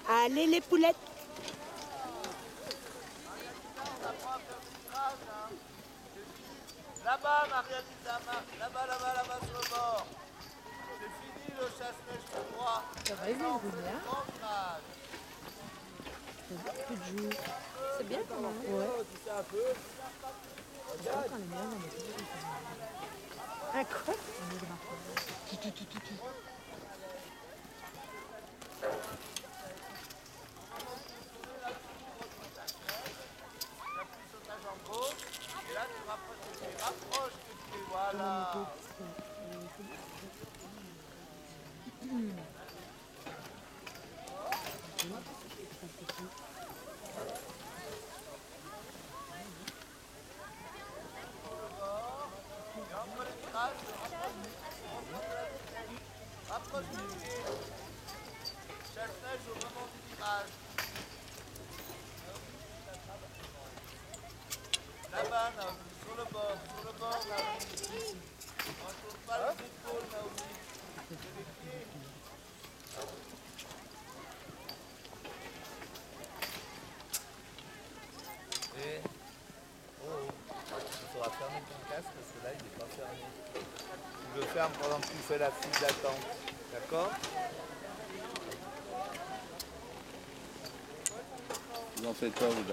Allez les poulettes. Là-bas, Marianne, là-bas, là-bas, sur le bord. C'est fini le chasse-neige tout droit. Ça va, il est roulé, hein? Peu de jour. C'est bien quand même. Ouais. Tu sais un peu. Regarde. Quand on est bien, on est toujours Un quoi? on est grand. J'appuie sur ta jambe gauche. Et là, tu rapproches tes pieds. Rapproche tes pieds, voilà. Et entre les virages, rapproche tes pieds. Chasse-neige au moment du virage. Là-bas, Naomi, sur le bord, Naomi. On ne tourne pas les épaules, Naomi. C'est les pieds. Et oh, il faudra fermer ton casque parce que là, il n'est pas fermé. Tu le fermes pendant que tu fais la file d'attente. D'accord? Vous en faites quoi, vous?